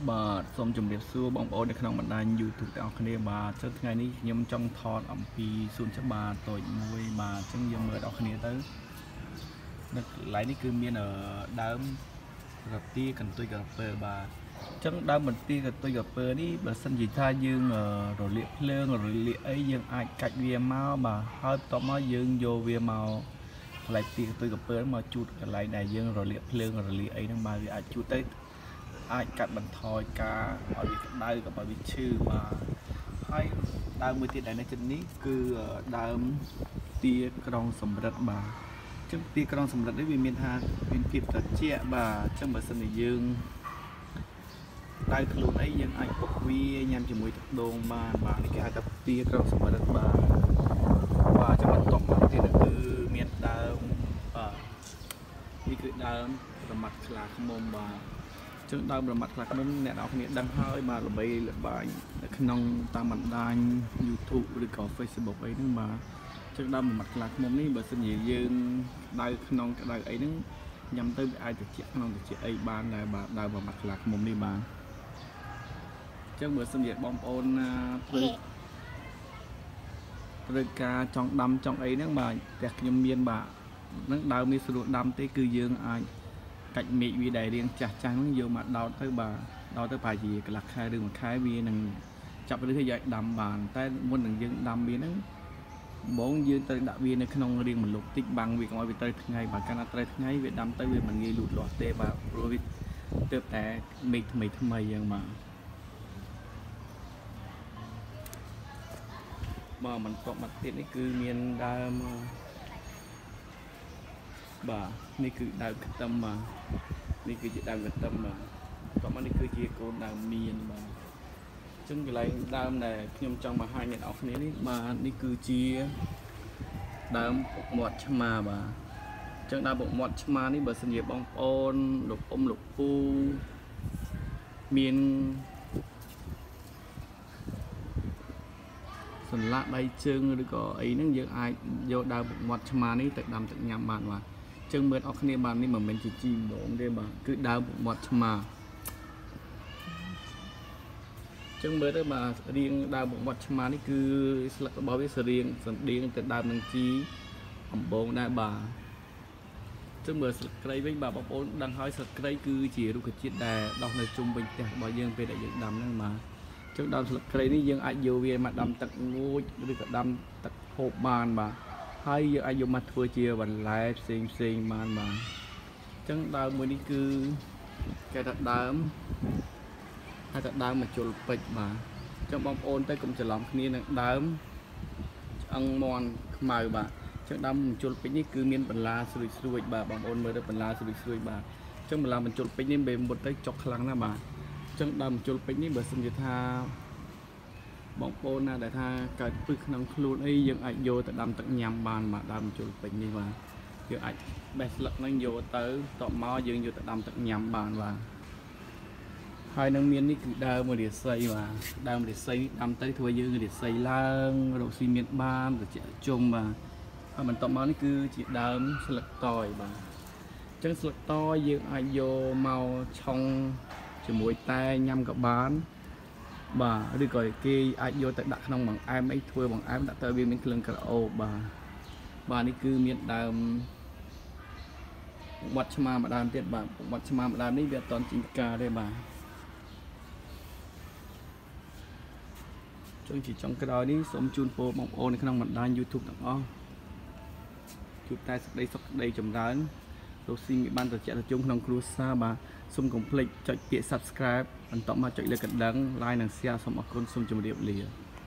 បាទសូមជម្រាបសួរបងប្អូននៅក្នុងបណ្ដាញ YouTube ទាំងអស់គ្នាបាទចឹងថ្ងៃនេះខ្ញុំចង់ថតអំពីសួនច្បារតូចមួយបាទចឹងយើងមើលដល់គ្នាទៅនៅកន្លែងនេះគឺមានដើមរទាកន្ទុយក្រពើបាទចឹងដើមបន្ទាកន្ទុយក្រពើនេះបើសិនជាថាយើងរលាកភ្លើងរលាកអីយើងអាចកាច់វាមកបាទហើយបន្ទាប់មកយើងយកវាមកកន្លែងទីកន្ទុយក្រពើមកជូតកន្លែងដែលយើងរលាកភ្លើងរលាកអីហ្នឹងបាទវាអាចជូតទៅអាចកាត់បន្ថយការឲ្យវាក្តៅក៏បើវាឈឺបាទហើយដើមមួយទៀតដែលនៅជិតនេះគឺដើមទាក្រុងសំរិទ្ធបាទអញ្ចឹងទាក្រុងសំរិទ្ធនេះវាមានថាមានភាពត្រជាក់បាទអញ្ចឹងបើសិនជាយើងដៅខ្លួនអីយើងអាចពុកវាញ៉ាំជាមួយទឹកដូងបានបាទនេះគេហៅថាទាក្រុងសំរិទ្ធបាទបាទចាំបន្ទាប់មកទៀតគឺមានដើមបាទនេះគឺដើមប្រមាត់ខ្លាឃ្មុំបាទចឹងដើមប្រមាត់ខ្លាឃ្មុំអ្នកនរគ្នាដឹងហើយបាទល្បីល្បាញនៅក្នុងតាមបណ្ដាញ YouTube ឬក៏ Facebook អីហ្នឹងបាទចឹងដើមប្រមាត់ខ្លាឃ្មុំនេះបើសិនជាយើងដៅក្នុងក្តៅអីហ្នឹងញ៉ាំទៅវាអាចត្រជាក់ក្នុងត្រជាក់អីបានដែរបាទដើមប្រមាត់ខ្លាឃ្មុំនេះបាទចឹងបើសិនជាបងប្អូនត្រូវការចង់ដាំចង់អីហ្នឹងបាទផ្ទះខ្ញុំមានបាទហ្នឹងដើមនេះស្រួលដាំទេគឺយើងអាចកាច់មេឃវាដែលរៀងចាស់ចាស់ហ្នឹងយកមកដោតទៅបាទដោតទៅប្រហែលជាកន្លះខែឬមួយខែវានឹងចាប់ឬឲ្យដាំបានតែមុននឹងយើងដាំវាហ្នឹងបងយើងត្រូវដាក់វានៅក្នុងរាងមលុបតិចបាំងវាកុំឲ្យវាត្រូវថ្ងៃបាទកាលណាត្រូវថ្ងៃវាដាំទៅវាមិនងាយលូតលាស់ទេបាទព្រោះវាទើបតែមេឃថ្មីអញ្ចឹងបាទបន្ទាប់មកទៀតនេះគឺមានដើមបាទនេះគឺដើមខ្ទឹមបាទនេះគឺជាដើមខ្ទឹមបាទបន្ទាប់មកនេះគឺជាកូនដើមមៀនបាទអញ្ចឹងកន្លែងដើមដែលខ្ញុំចង់បង្ហាញអ្នកនរគ្នានេះបាទនេះគឺជាដើមពុកមាត់ឆ្មាបាទអញ្ចឹងដើមពុកមាត់ឆ្មានេះបើសិនជាបងប្អូនលោកអ៊ំលោកពូមានសន្លាក់ដៃជើងឬក៏អីហ្នឹងយើងអាចយកដើមពុកមាត់ឆ្មានេះទៅដាំទឹកញ៉ាំបានបាទចឹងមើលអស់គ្នាបាទនេះមិនមែនជាជីម្ដងទេបាទគឺដើមពុកមាត់ឆ្មាចឹងមើលទៅបាទរៀងដើមពុកមាត់ឆ្មានេះគឺស្លឹករបស់វាសរៀងសណ្ដៀងទៅដើមនឹងជីអំបងដែរបាទចឹងមើលស្លឹកគ្រៃវិញបាទបងប្អូនដឹងហើយស្លឹកគ្រៃគឺជារុក្ខជាតិដែលដុះនៅជុំវិញផ្ទះរបស់យើងពេលដែលយើងដាំហ្នឹងបាទចឹងដើមស្លឹកគ្រៃនេះយើងអាចយកវាមកដាំទឹកងូចឬក៏ដាំទឹកហូបបានបាទហើយយើងអាចយកមកធ្វើជាបន្លែផ្សេងបានបាទអញ្ចឹងដើមមួយនេះគឺគេថាដើមមកជុលពេជ្របាទអញ្ចឹងបងប្អូនទៅកុំច្រឡំគ្នានឹងដើមឆ្អឹងមាន់ខ្មៅបាទអញ្ចឹងដើមមជុលពេជ្រនេះគឺមានបន្លាស្រួយបាទបងប្អូនមើលទៅបន្លាស្រួយបាទអញ្ចឹងបន្លាមជុលពេជ្រនេះពេលមុតទៅចុកខ្លាំងណាស់បាទអញ្ចឹងដើមមជុលពេជ្រនេះបើសិនជាថាបងប្អូនណាដែលថាកើតពឹសក្នុងខ្លួនអីយើងអាចយកទៅដាំទឹកញ៉ាំបានបាទដើមជុលពេជ្រនេះបាទយើងអាចបេះស្លឹកហ្នឹងយកទៅតបមកយើងយកទៅដាំទឹកញ៉ាំបានបាទហើយនឹងមាននេះគឺដើមរាសីបាទដើមរាសីដាំទៅធ្វើយើងរាសីឡើងរកស៊ីមានបានត្រជាក់ជុំបាទហើយបន្ទាប់មកនេះគឺជាដើមស្លឹកតយបាទអញ្ចឹងស្លឹកតយយើងអាចយកមកឆុងជាមួយតែញ៉ាំក៏បានបាទឬក៏គេអាចយកទៅដាក់ក្នុងបង្អែមអីធ្វើបង្អែមដាក់ទៅវាមានគ្រឿងក្រអូបបាទនេះគឺមានដើមវត្តឆ្មាម្ដងទៀតបាទវត្តឆ្មាម្ដងនេះវាអត់តន់ជីងផ្កាទេបាទចុងជាចុងក្រោយនេះសូមជូនពរបងប្អូននៅក្នុងបណ្ដាញ YouTube ទាំងអស់ជួបតែសេចក្តីសុខក្តីចម្រើនរកស៊ីមានបានត្រជាក់ត្រជុំក្នុងគ្រួសារបាទសូមកុំភ្លេចចុចពាក្យ Subscribe បន្តមកចុចលើកណ្ដឹង Like និង Share សូមអរគុណសូមជម្រាបលា